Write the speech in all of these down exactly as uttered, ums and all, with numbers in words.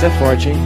Essa é forte, hein?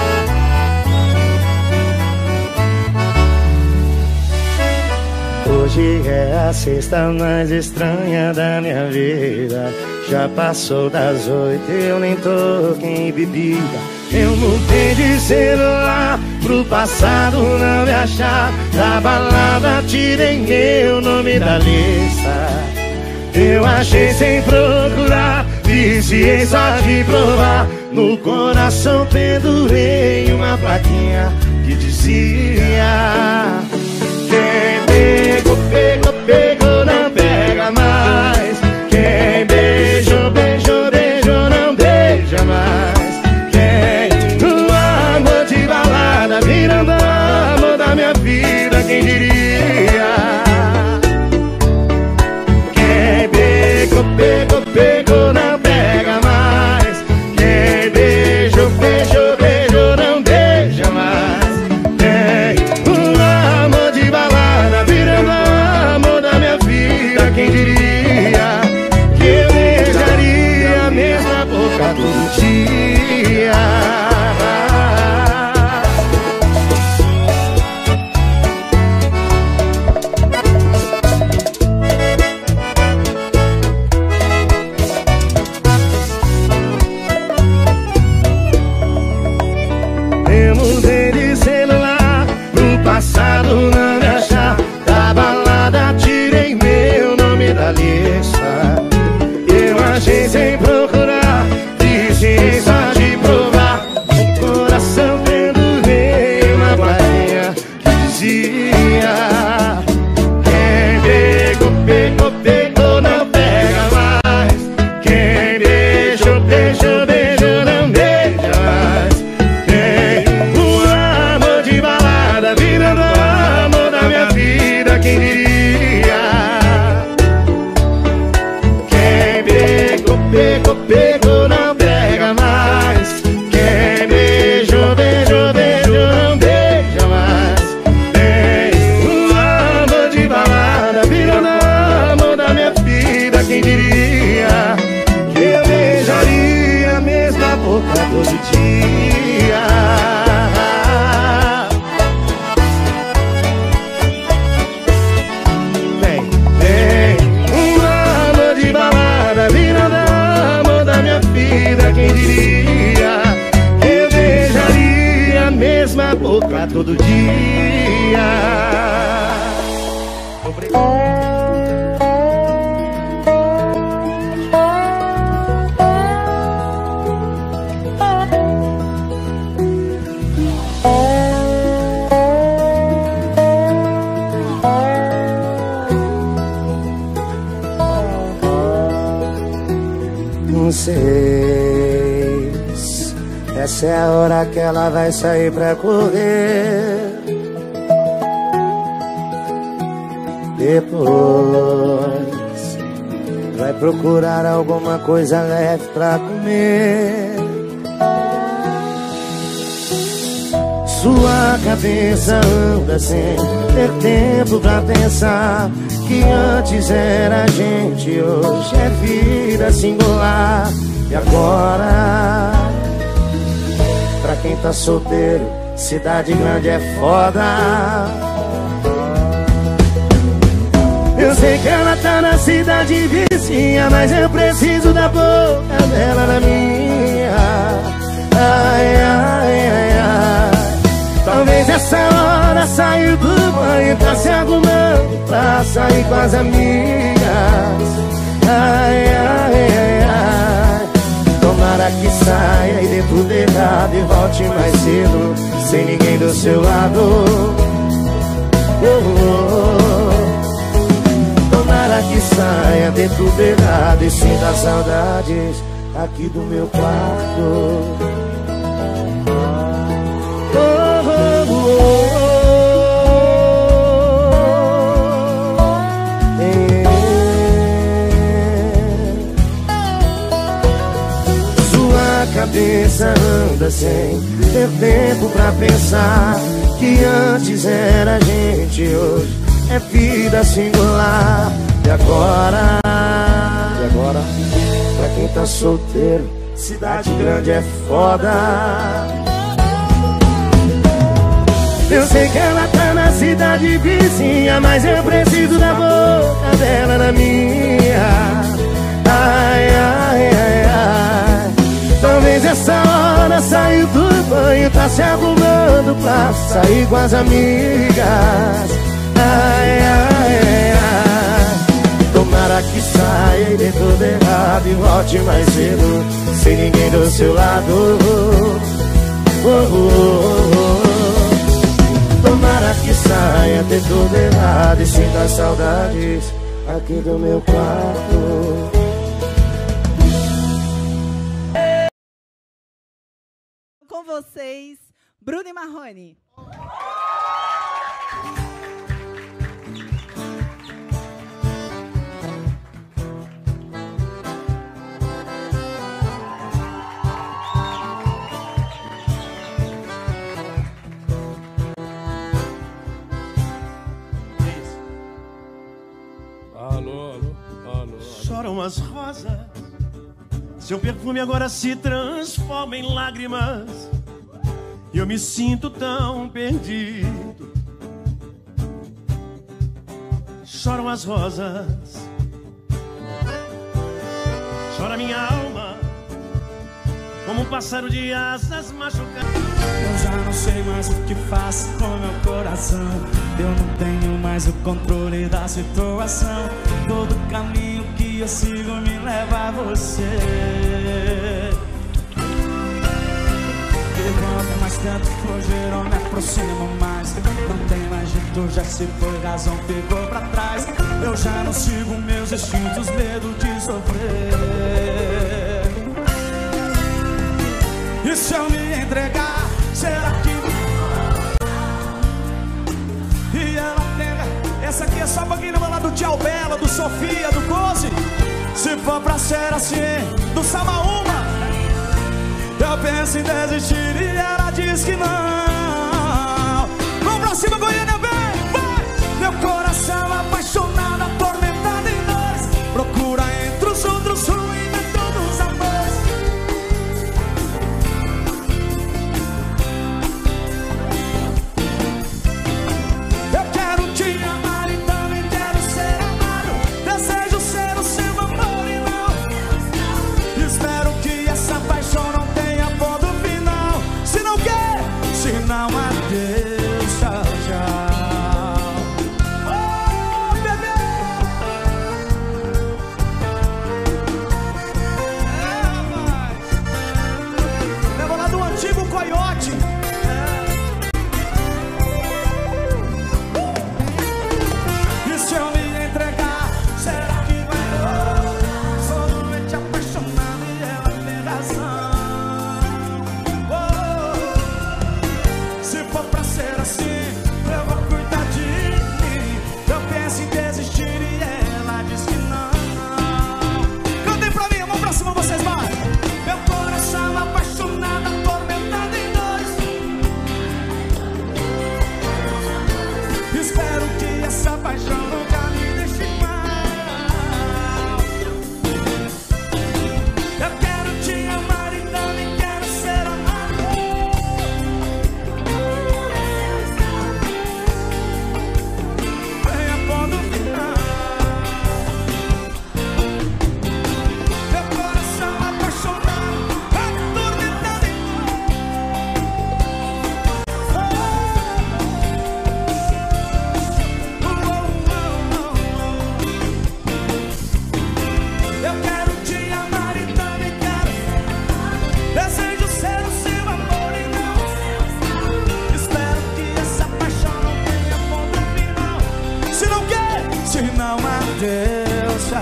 Hoje é a sexta mais estranha da minha vida. Já passou das oito, eu nem toquei em bebida. Eu mudei de celular pro passado não me achar. Da balada tirei meu nome da lista. Eu achei sem procurar, viciei só de provar. No coração pendurei uma plaquinha que dizia: quem pegou, pegou, pegou, não pega mais. Quem beijou, beijou, beijou, não beija mais. Quem no amor de balada virando amor da minha vida, quem diria? Quem pegou, pegou, pegou, não pega mais. Quem beijou, beijou, beijou, não beija mais. Quem no amor de balada virando amor da minha vida, quem diria que eu beijaria a mesma boca todo dia? Eu mudei de celular pro passado não me achar. Da balada tirei meu nome da lista. Eu achei sem procurar, disse só de provar. O coração pendurei uma plaquinha que dizia: quem pegou, pegou, pegou, não pega mais. Quem beijou, beijou, beijou, não beija mais. Quem o amor de balada virando amor da minha vida, quem diria? Quem pegou, pegou, pegou, não pega mais. Quem beijou, beijou, beijou, não beija mais. Quem o amor de balada virando amor da minha vida, quem diria que eu beijaria a mesma boca todo dia? Vem, vem, um amor de balada virando amor da minha vida, quem diria que eu beijaria a mesma boca todo dia? Não sei, essa é a hora que ela vai sair pra correr. Depois vai procurar alguma coisa leve pra comer. Sua cabeça anda sem ter tempo pra pensar que antes era gente, hoje é vida singular. E agora, pra quem tá solteiro, cidade grande é foda. Eu sei que ela tá na cidade vizinha, mas eu preciso da boca dela na minha. Ai, ai, ai, ai. Talvez essa hora saiu do banho, tá se arrumando pra sair com as amigas. Ai, ai, ai, ai. Tomara que saia e dê tudo errado e volte mais cedo, sem ninguém do seu lado. Oh, oh, oh. Tomara que saia, dê tudo errado e sinta saudades aqui do meu quarto. Cabeça anda sem ter tempo pra pensar que antes era gente, hoje é vida singular. E agora, e agora, pra quem tá solteiro, cidade grande é foda. Eu sei que ela tá na cidade vizinha, mas eu preciso da boca dela na minha. Ai, ai, ai, ai. Talvez essa hora saiu do banho, tá se arrumando pra sair com as amigas. Ai, ai, ai, ai. Tomara que saia e dê tudo errado e volte mais cedo, sem ninguém do seu lado. Oh, oh, oh, oh. Tomara que saia, dê tudo errado e sinta saudades aqui do meu quarto. Com vocês, Bruno e Marrone. Alô, alô, alô. Choram as rosas, seu perfume agora se transforma em lágrimas, e eu me sinto tão perdido. Choram as rosas, chora minha alma, como um pássaro de asas machucado. Eu já não sei mais o que faço com meu coração. Eu não tenho mais o controle da situação. Todo caminho que eu sigo me leva a você. Quanto mais tento fugir, eu me aproximo mais. Não tem mais jeito, já se foi, razão ficou pra trás. Eu já não sigo meus instintos, medo de sofrer. E se eu me entregar, será que... E ela nega. Essa aqui é só pra quem não lá do Tchau Bela, do Sofia, do Goze. Se for pra ser assim, do Samaúma, eu penso em desistir e ela diz que não. Vamos pra cima, Goiânia, vem, vai! Meu coração apaixonado, atormentado em dores, procura entre os outros ruim de todos os amores. Não, adeus, tchau, tchau. Oh, bebê! É, rapaz. Leva lá do antigo coiote. É. E se eu me entregar, será que vai? Sou doente, apaixonado e ela tem razão. Se for pra ser assim, eu vou cuidar de mim. Eu penso em desistir e ela diz que não. Cantem pra mim, vamos pra cima, vocês vão. Meu coração apaixonado, atormentado em dores. Espero que essa paixão nunca me deixe mal. Eu quero te amar e também quero ser amado. Deus, tchau,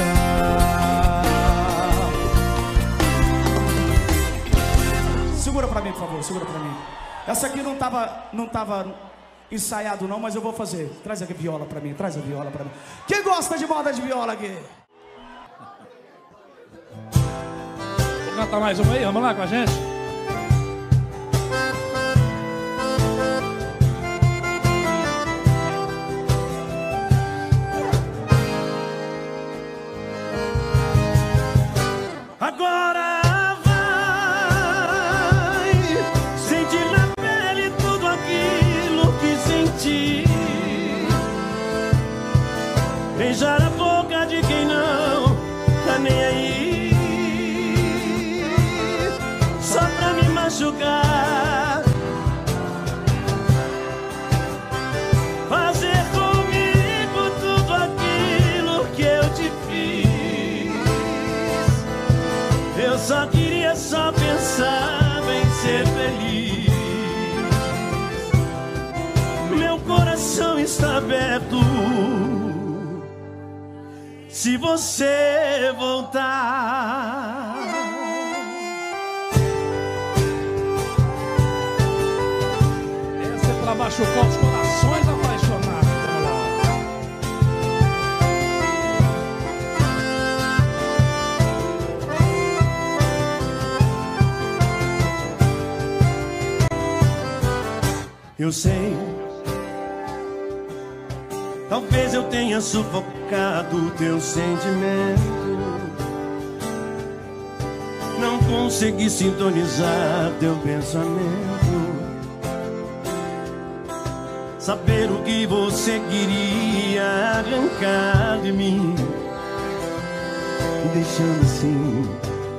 tchau. Segura pra mim, por favor, segura pra mim. Essa aqui não tava, não tava ensaiado não, mas eu vou fazer. Traz aqui a viola pra mim, traz a viola pra mim. Quem gosta de moda de viola aqui? Vou cantar mais uma aí, vamos lá com a gente? Agora vai. Eu só queria, só pensava em ser feliz. Meu coração está aberto se você voltar. Essa é pra machucar os corações apaixonados. Eu sei, talvez eu tenha sufocado teu sentimento, não consegui sintonizar teu pensamento, saber o que você queria arrancar de mim, me deixando assim.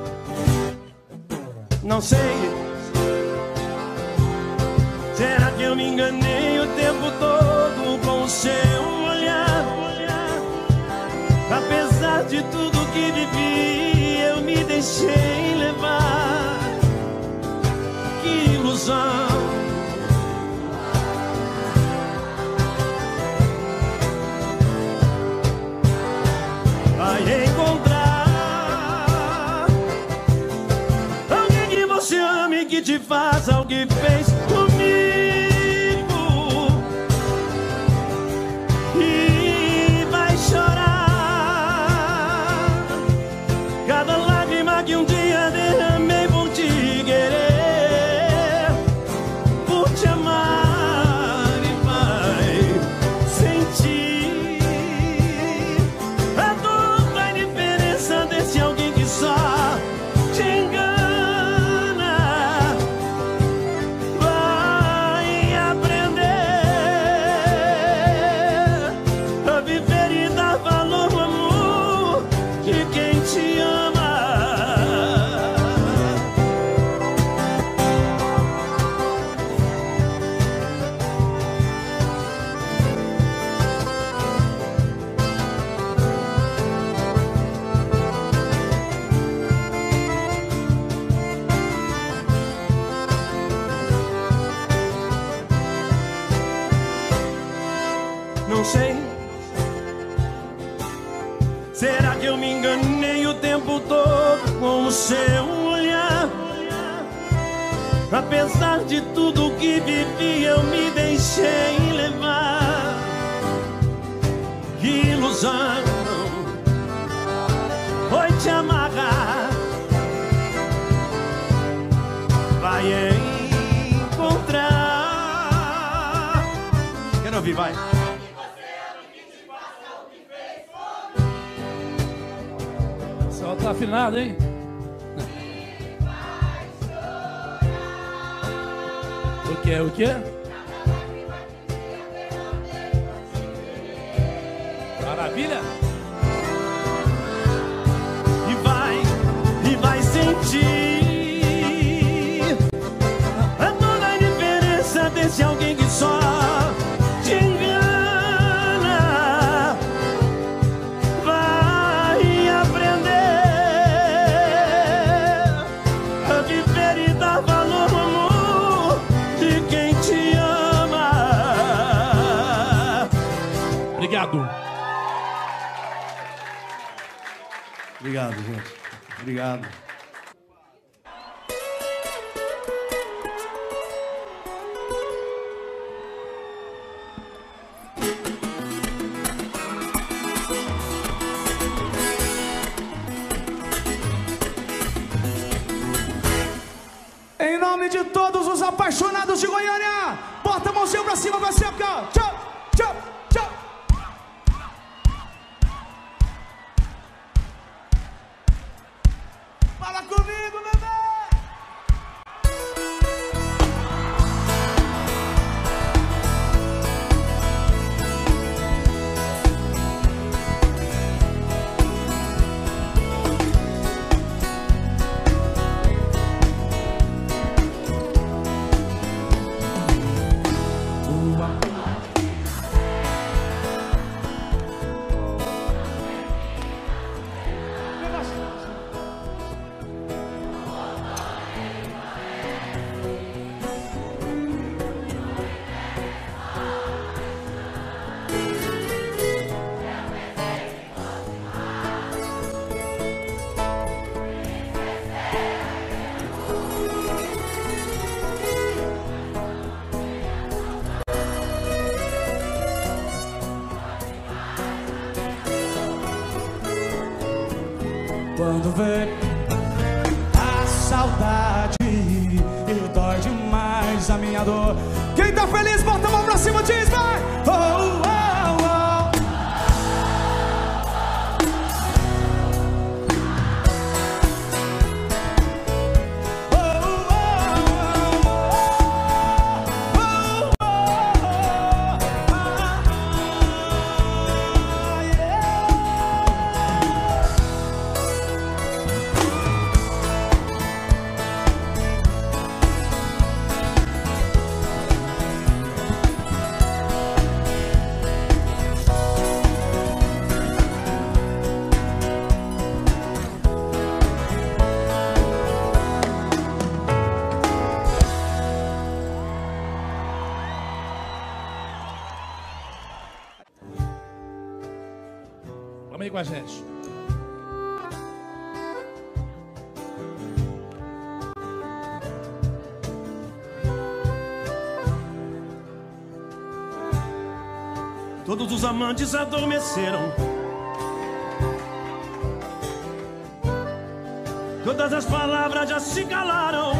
Não sei, será que eu me enganei o tempo todo com o seu olhar? Apesar de tudo que vivi, eu me deixei levar. Que ilusão! Vai encontrar alguém que você ame, que te faça o que fez comigo. E vai chorar cada lágrima que um dia derramei por te querer, por te amar, e vai sentir a dor da indiferença desse alguém que só te engana. Vai aprender a viver e dar valor ao amor de quem te ama. Não sei, será que eu me enganei o tempo todo com o seu olhar? Apesar de tudo que vivi, eu me deixei levar. Que ilusão foi te amarrar. Vai encontrar. Quero ouvir, vai. Só tá afinado, hein? O que? O que? Maravilha? E vai, e vai sentir a toda a diferença desse alguém que só te engana. Vai aprender a viver e dar valor ao amor de quem te ama. Obrigado. Obrigado, gente. Obrigado. Em nome de todos os apaixonados de Goiânia, bota a mãozinha pra cima, pra cima, ó. Tchau, tchau, tchau. Fala comigo, bebê. ver a saudade e dói demais a minha dor. Quem tá feliz, bota a mão pra cima, diz, vai! Oh, oh, oh. Vamos aí com a gente. Todos os amantes adormeceram. Todas as palavras já se calaram.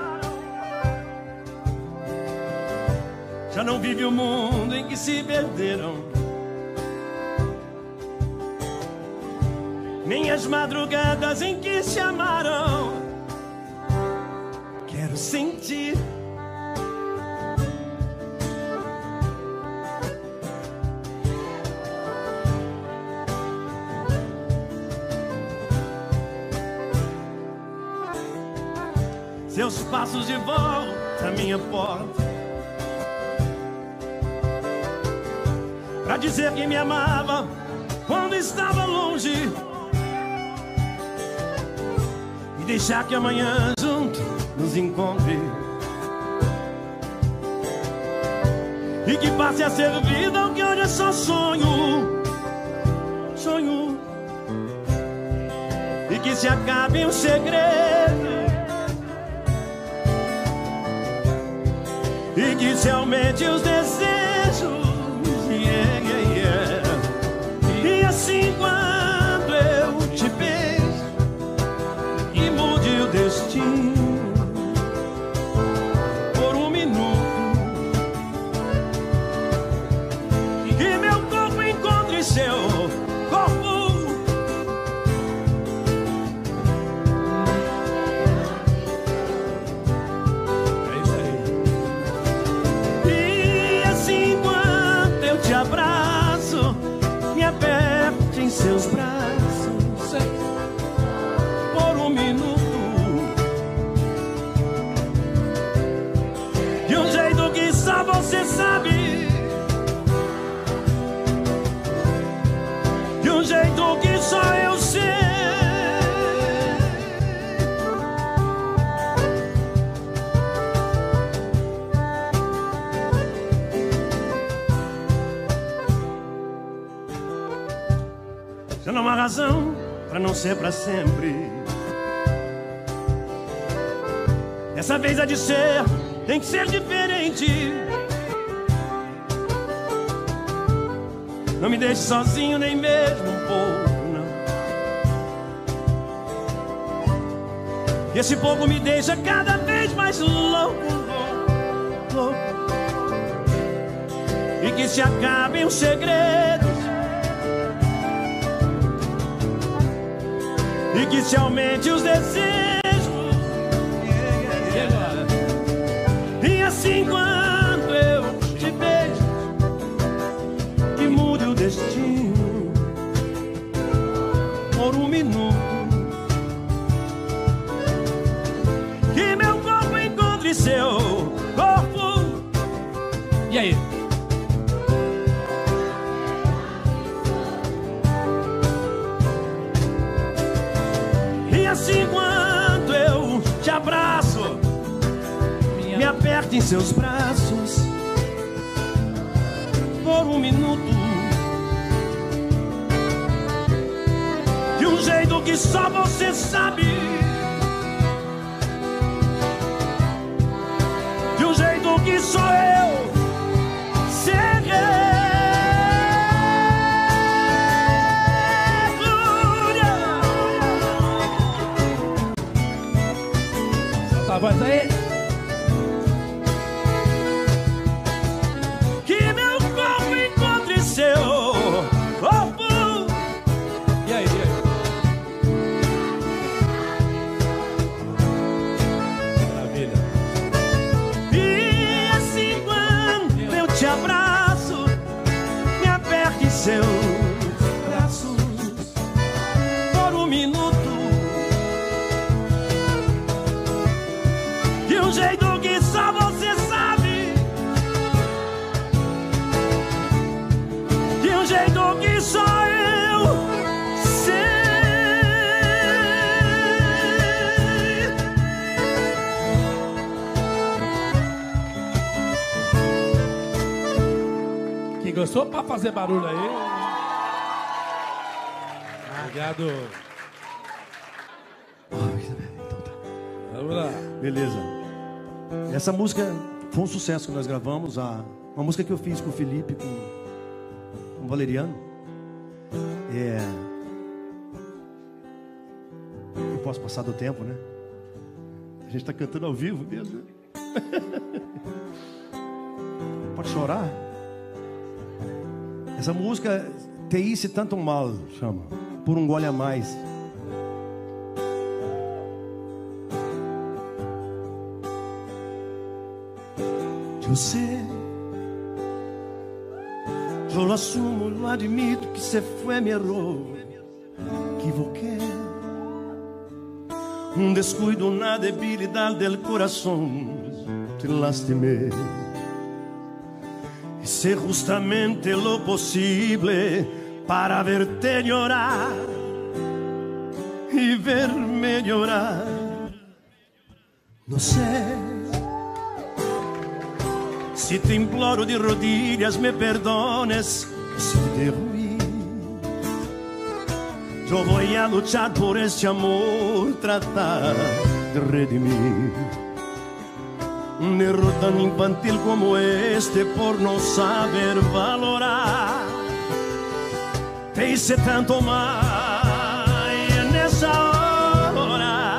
Já não vive o mundo em que se perderam. Nem as madrugadas em que se amaram. Quero sentir seus passos de volta à minha porta, pra dizer que me amava quando estava longe, e deixar que amanhã junto nos encontre, e que passe a ser vida o que hoje é só sonho, sonho, e que se acabe o segredo, e que se aumente os desejos, yeah, yeah, yeah. E assim quando eu te beijo e mude o destino por um minuto, que meu corpo encontre seu corpo, abraço, me aperte em seus braços por um minuto, de um jeito que só você sabe, de um jeito que só eu sei. Já não há razão pra não ser pra sempre. Dessa vez há de ser, tem que ser diferente. Não me deixe sozinho nem mesmo um pouco, não. E esse pouco me deixa cada vez mais louco, louco, louco. E que se acabem os segredos, e que se aumente os desejos, yeah, yeah. E assim quando eu te beijo, que mude o destino por um minuto, que meu corpo encontre seu corpo. E aí? Assim quando eu te abraço, me aperte em seus braços por um minuto, de um jeito que só você sabe, de um jeito que só eu sei. aquela voz aí. Que meu corpo encontre seu corpo. E aí, e aí? Maravilha. E assim quando eu te abraço, me aperte em seus braços por um minuto. De um jeito que só você sabe, de um jeito que só eu sei. Quem gostou pra fazer barulho aí? Obrigado. Vamos lá. Beleza. Essa música foi um sucesso que nós gravamos. A, uma música que eu fiz com o Felipe, com, com o Valeriano. É... Eu posso passar do tempo, né? A gente tá cantando ao vivo mesmo, né? Pode chorar. Essa música, Te hice tanto mal, chama. Por um gole a mais. Eu sei, eu lo assumo, lo admito que se fue mi error. Equivoqué, un descuido, una debilidad del corazón. Te lastimé. Hice justamente lo posible para verte llorar y verme llorar. No sé si te imploro de rodillas me perdones, si te derruí. Yo voy a luchar por este amor, tratar de redimir. Un error tan infantil como este por no saber valorar. Te hice tanto mal y en esa hora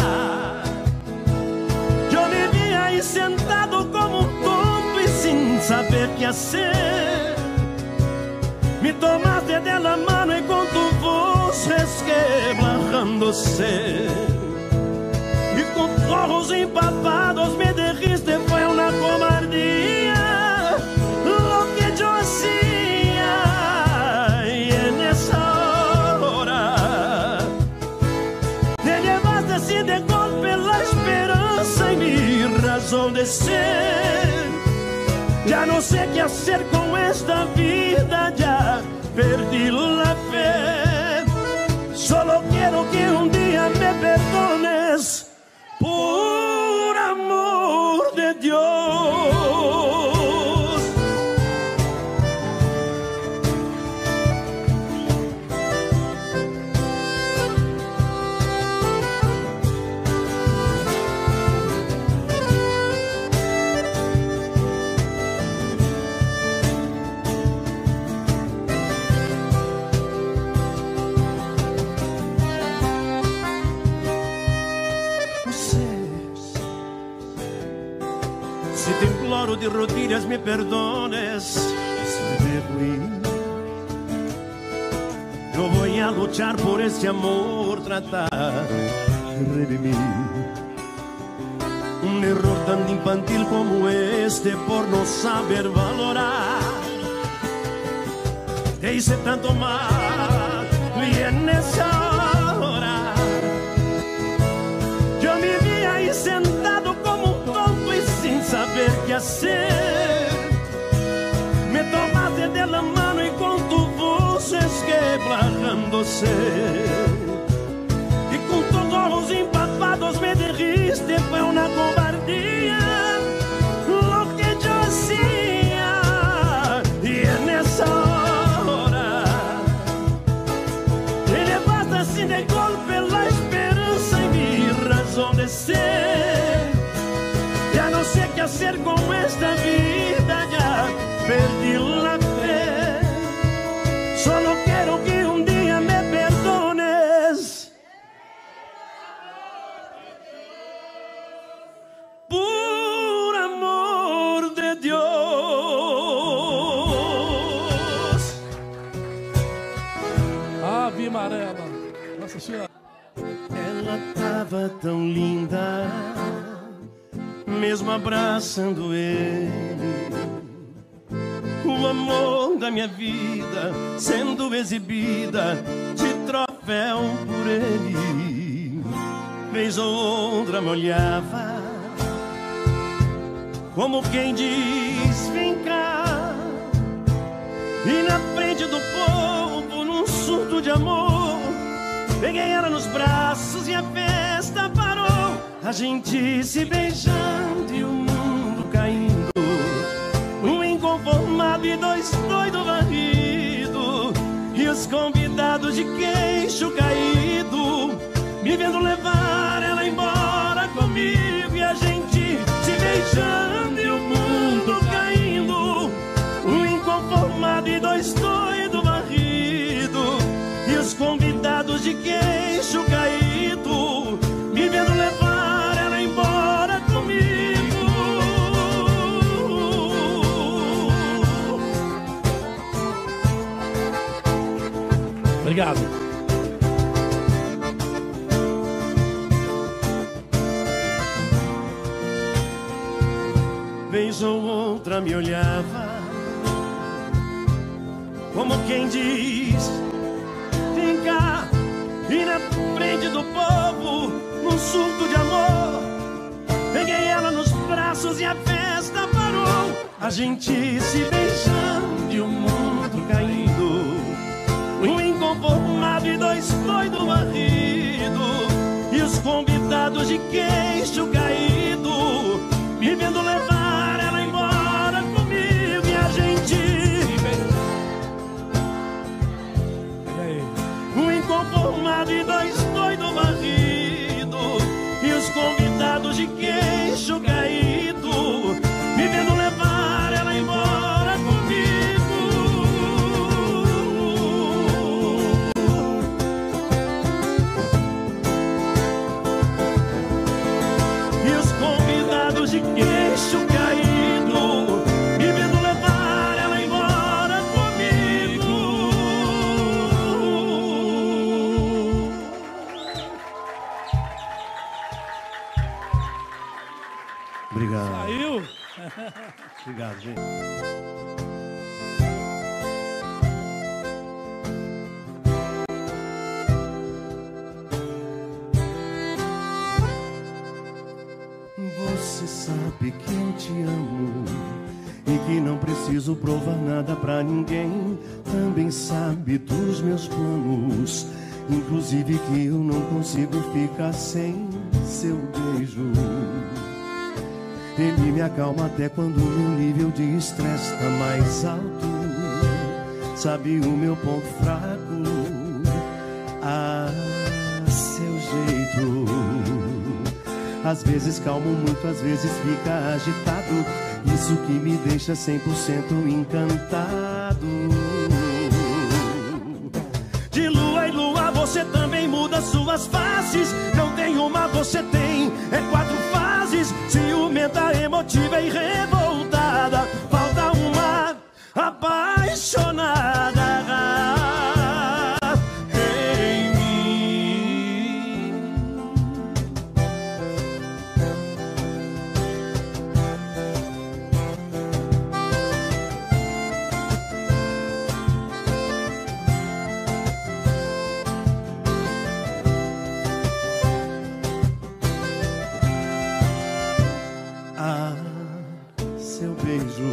yo me vi ahí sentado como un tonto y sin saber qué hacer. Me tomaste de la mano y con tu voz resquebrajándose. Y con ojos empapados me dijiste fue una cobardía lo que yo hacía. Y en esa hora te llevaste así de golpe la esperanza y mi razón de ser. Ya no sé qué hacer con esta vida, ya perdí la fe. Solo quiero que un día me perdones. Por amor de Dios. De rodillas me perdones si te derruí. Yo voy a luchar por este amor, tratar de redimir. Un error tan infantil como este por no saber valorar. Te hice tanto mal y en esa hora yo me vi ahí sentado como un tonto y sin saber qué hacer. Me tomaste de la mano y con tu voz resquebrajándose. Y con tus ojos empapados me dijiste fue una cobardía lo que yo hacía. Y en esa hora te llevaste así de golpe la esperanza y mi razón de ser. Ya no sé qué hacer con esta vida, ya perdí la fe. Solo quiero que un día me perdones. achava tão linda, mesmo abraçando ele. O amor da minha vida sendo exibida de troféu por ele. Vez ou outra me olhava, como quem diz, vem cá. E na frente do povo, num surto de amor, peguei ela nos braços e a festa parou. A gente se beijando e o mundo caindo, um inconformado e dois doidos varridos, e os convidados de queixo caído, me vendo levar ela embora comigo. E a gente se beijando e o mundo caindo, um inconformado e dois doidos varridos, e os convidados de queixo caído, me vendo levar ela embora comigo. Obrigado. Vez ou outra me olhava, como quem diz, vem cá. E na frente do povo, num surto de amor, peguei ela nos braços e a festa parou. A gente se beijando e o mundo caindo, um inconformado e dois doidos varridos, e os convidados de queixo caído, me vendo levar ela embora comigo. E a gente um inconformado e dois doidos varridos, e os convidados de queixo caído, me vendo levar ela embora comigo. E os convidados de queixo caído, me vendo levar ela embora comigo. Obrigado. Saiu. Obrigado, gente. Você sabe que eu te amo e que não preciso provar nada pra ninguém. Também sabe dos meus planos, inclusive que eu não consigo ficar sem seu beijo. Ele me acalma até quando o meu nível de estresse tá mais alto. Sabe o meu ponto fraco, ah, seu jeito. Às vezes calmo muito, às vezes fica agitado. Isso que me deixa cem por cento encantado. De lua em lua você também muda suas faces. Não tem uma, você tem, é quatro fases. Ciumenta, emotiva e revoltada. Falta uma apaixonada em mim. Ah, seu beijo,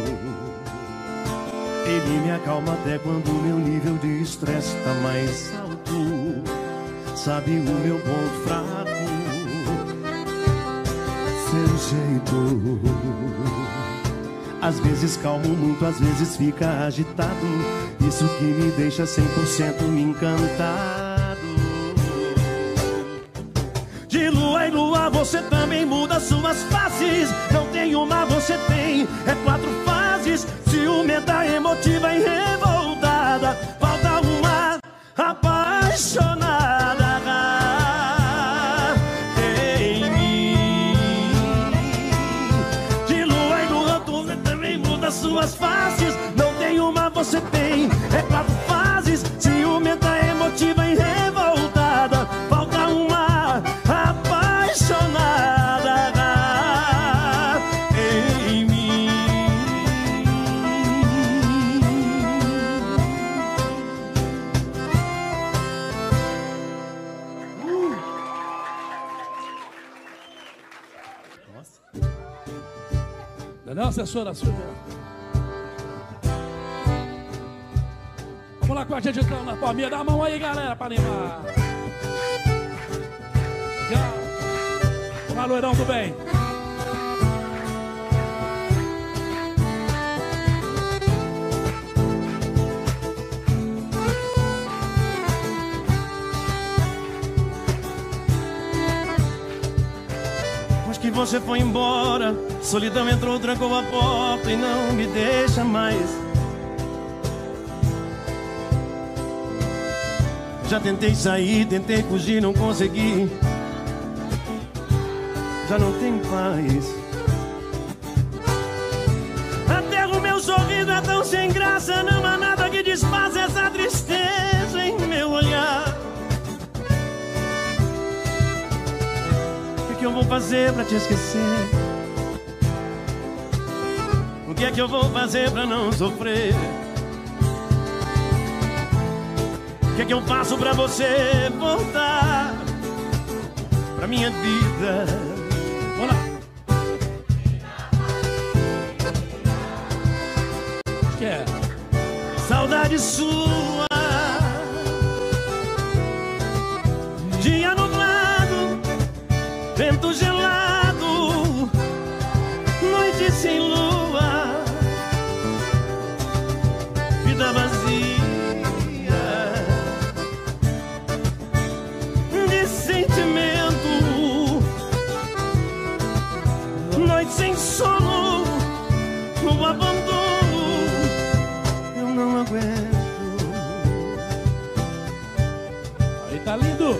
ele me acalma até quando o meu nível de estresse tá mais alto. Sabe o meu ponto fraco, seu jeito. Às vezes calmo muito, às vezes fica agitado. Isso que me deixa cem por cento encantado. De lua em lua você também muda suas faces. Não tem uma, você tem, é quatro fases. Ciumenta, emotiva e revoltada. Falta uma apaixonada em mim. De lua em lua você também muda suas faces. Não tem uma, você tem, é quatro fases. Ciumenta, emotiva e revoltada. Falta uma apaixonada essa. Não, não, assessora Silvia. Vamos lá com a gente então, na palminha. Dá a mão aí, galera, pra animar. Legal. Vamos lá, loirão do bem. Que você foi embora, solidão entrou, trancou a porta e não me deixa mais. Já tentei sair, tentei fugir, não consegui. Já não tenho paz. Até o meu sorriso é tão sem graça, não há nada que desfaça essa tristeza em meu olhar. O que eu vou fazer pra te esquecer? O que é que eu vou fazer pra não sofrer? O que é que eu faço pra você voltar pra minha vida? Vamos lá. O que é? Saudade sua, dia nublado, vento gelado, noite sem lua, vida vazia de sentimento, noite sem sono, no abandono, eu não aguento. Aí tá lindo.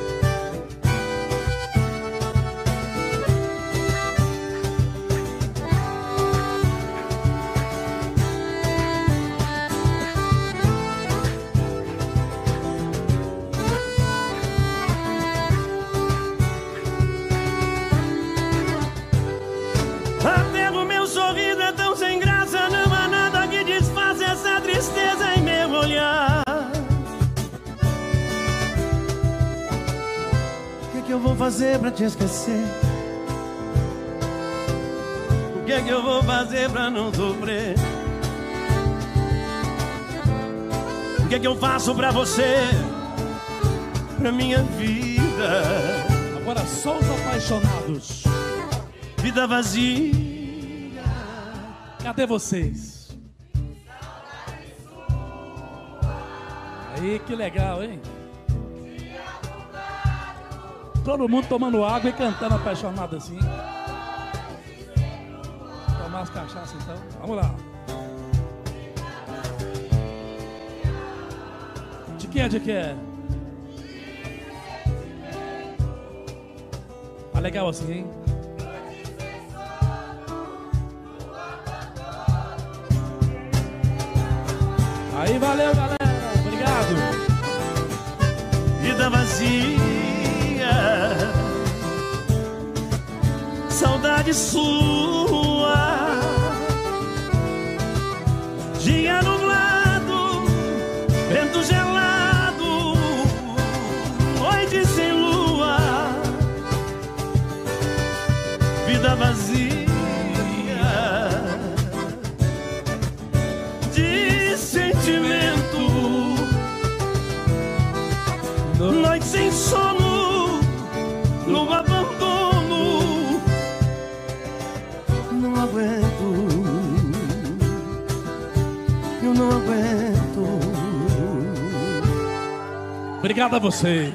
O que eu vou fazer pra te esquecer? O que é que eu vou fazer pra não sofrer? O que é que eu faço pra você, pra minha vida? Agora só os apaixonados. Vida vazia. Cadê vocês? Aí, que legal, hein? Todo mundo tomando água e cantando apaixonado assim. Tomar as cachaças então. Vamos lá. De quem é, de quem é? Tá legal assim, hein? Aí, valeu, galera. Obrigado. Vida vazia, saudade sua, dia nublado, vento gelado, noite sem lua, vida vazia de sentimento, noite sem sono, no abandono, não aguento, eu não aguento. Obrigado a vocês.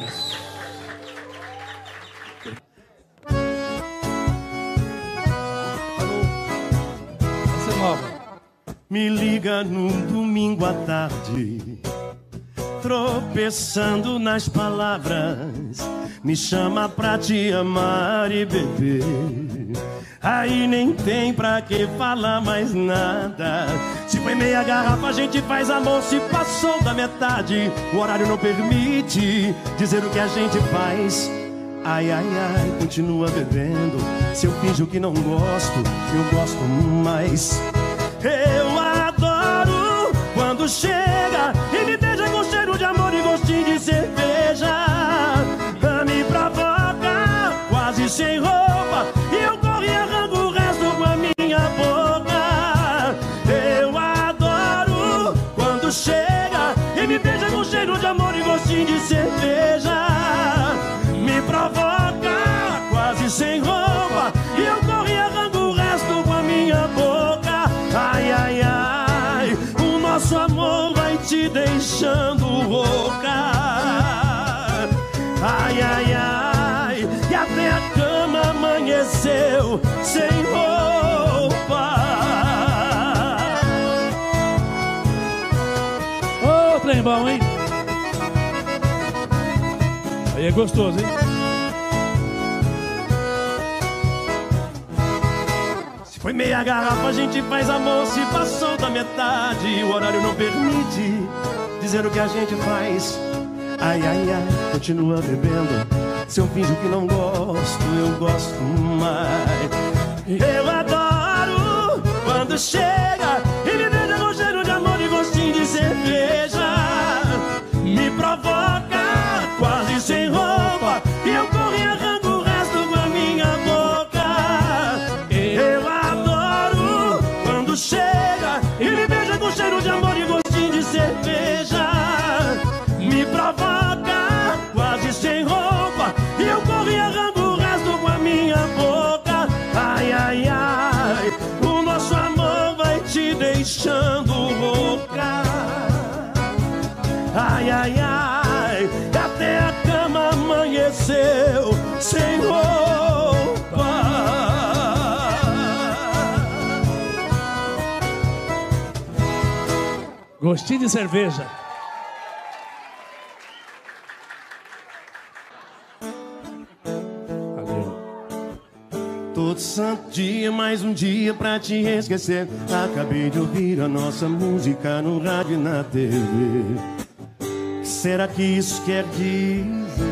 Essa é nova. Me liga num domingo à tarde, tropeçando nas palavras, me chama pra te amar e beber. Aí nem tem pra que falar mais nada. Se foi meia garrafa a gente faz amor. Se passou da metade, o horário não permite dizer o que a gente faz. Ai, ai, ai, continua bebendo. Se eu finjo que não gosto, eu gosto mais. Eu adoro quando chega e me deixa com cheiro de amor e gostinho de cerveja. Me provoca quase sem roupa e eu corro e arranco deixando rouca. Ai, ai, ai, e até a cama amanheceu sem roupa. Ô, oh, trem bom, hein? Aí é gostoso, hein? Se foi meia garrafa, a gente faz amor. Se passou da metade, o horário não permite dizer o que a gente faz. Ai, ai, ai, continua bebendo. Se eu finjo que não gosto, eu gosto mais. Eu adoro quando chega e me beija com cheiro de amor e gostinho de cerveja. Me provoca quase sem roupa e eu corro e arranco o resto com a minha boca. Eu adoro quando chega e me beija com cheiro de amor e gostinho de cerveja. Me provoca quase sem roupa e eu corro e arranco o resto com a minha boca. Ai, ai, ai, o nosso amor vai te deixando rouca. Ai, ai, ai, até a cama amanheceu sem roupa. Gostinho de cerveja. Todo santo dia, mais um dia pra te esquecer. Acabei de ouvir a nossa música no rádio e na T V. Será que isso quer dizer?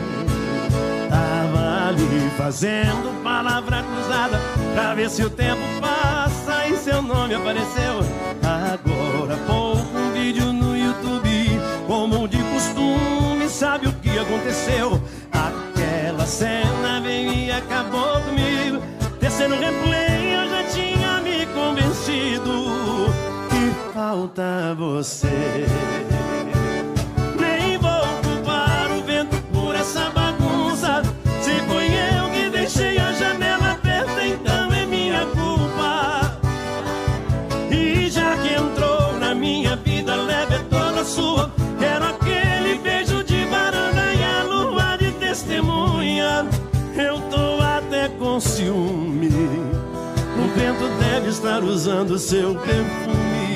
Tava ali fazendo palavra cruzada pra ver se o tempo passa e seu nome apareceu. Agora há pouco um vídeo no YouTube, como de costume, sabe o que aconteceu? Aquela cena veio e acabou comigo. Descendo o replay eu já tinha me convencido que falta você. Nem vou culpar o vento por essa bagunça. Se foi eu que deixei a janela aberta, então é minha culpa. E já que entrou na minha vida, leve é toda sua. Quero aquele beijo de varanda e a lua de testemunha. Eu tô até com ciúme. O vento deve estar usando seu perfume.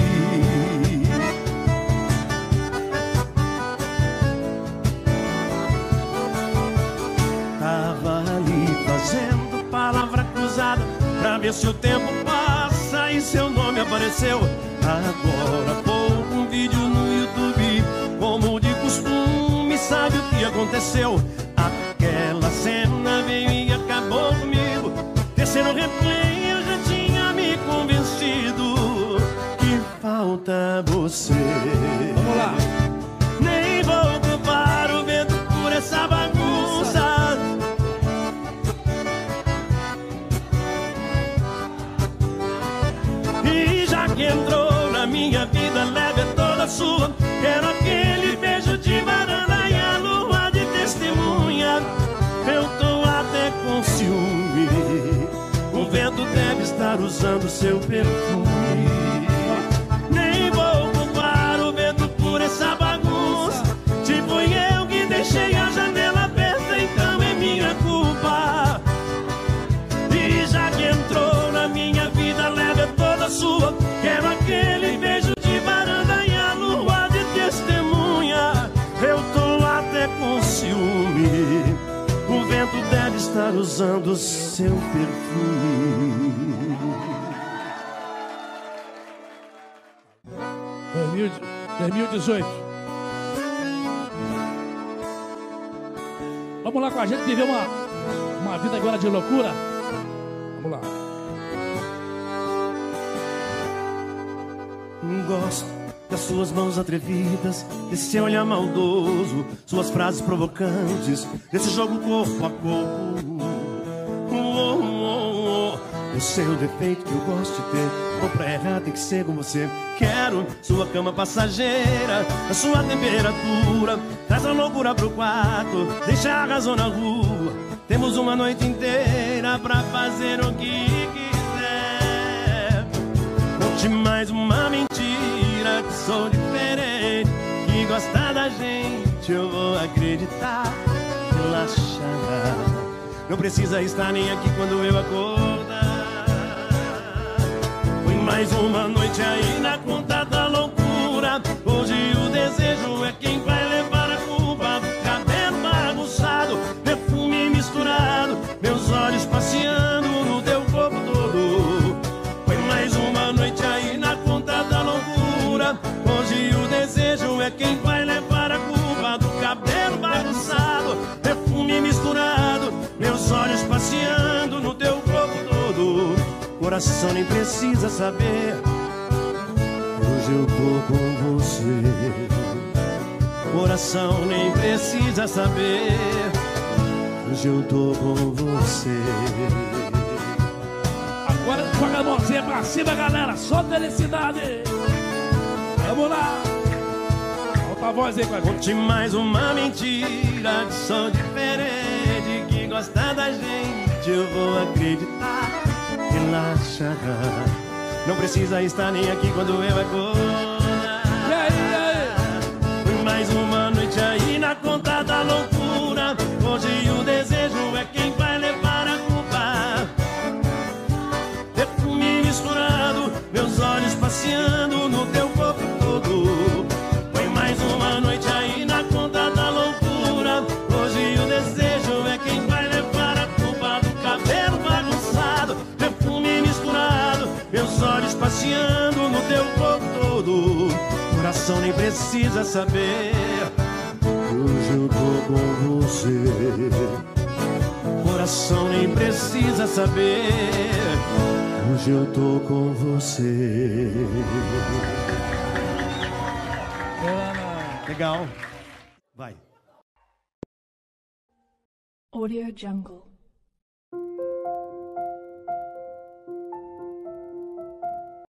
Tava ali fazendo palavra cruzada pra ver se o tempo passa e seu nome apareceu. Agora há pouco um vídeo no YouTube, como de costume, sabe o que aconteceu? Aquela cena veio e acabou comigo. Descendo replay eu já tinha me convencido que falta você. Vamos lá. Nem vou culpar o vento por essa bagunça. E já que entrou na minha vida, leve é toda sua. Quero aquele beijo de varanda e a lua de testemunha. Eu tô até com ciúme. O vento deve estar usando seu perfume. Nem vou culpar o vento por essa bagunça. Se foi eu que deixei a janela aberta, então é minha culpa. E já que entrou na minha vida, leve é toda sua. Quero aquele beijo de varanda e a lua de testemunha. Eu tô até com ciúme. O vento deve estar usando seu perfume. dois mil e dezoito. Vamos lá com a gente viver uma, uma vida agora de loucura. Vamos lá. Gosto das suas mãos atrevidas, desse olhar maldoso, suas frases provocantes, desse jogo corpo a corpo. Oh, oh, oh. O seu defeito que eu gosto de ter, ou pra errar tem que ser com você. Quero sua cama passageira, a sua temperatura. Traz a loucura pro quarto, deixa a razão na rua. Temos uma noite inteira pra fazer o que quiser. Conte mais uma mentira que sou diferente, que gosta da gente, eu vou acreditar. Relaxa, não precisa estar nem aqui quando eu acordar. Foi mais uma noite aí na conta da loucura. Hoje o desejo é quem vai levar a culpa. Cabelo bagunçado, perfume misturado, meus olhos passeando no teu corpo todo. Foi mais uma noite aí na conta da loucura. Hoje o desejo é quem vai levar a culpa do cabelo bagunçado, perfume misturado, meus olhos passeando no teu corpo todo. Coração nem precisa saber, hoje eu tô com você. Coração nem precisa saber, hoje eu tô com você. Agora joga a mãozinha pra cima, galera, só felicidade. Vamos lá. Solta a voz aí com a gente. Conte mais uma mentira, que sou diferente, que gosta da gente, eu vou acreditar. Relaxa, não precisa estar nem aqui quando eu acordar. E aí, e aí? Foi mais uma noite aí na conta da loucura. Hoje o desejo é quem vai levar a culpa. Perfume misturado, meus olhos passeando no teu corpo todo. Foi mais uma noite aí na conta da loucura. Hoje o desejo é quem vai levar a culpa do cabelo bagunçado, perfume misturado, meus olhos passeando no teu corpo todo. Coração nem precisa saber, hoje eu tô com você. Coração nem precisa saber, hoje eu tô com você. Legal. Vai. Audio Jungle.